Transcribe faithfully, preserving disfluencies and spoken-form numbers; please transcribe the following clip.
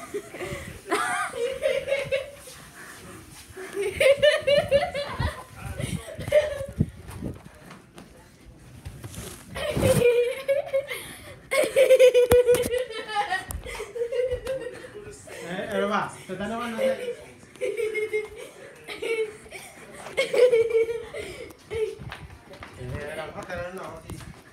Eh, ano ba? Tatanawan natin. Eh, lang ka, tanong na ako.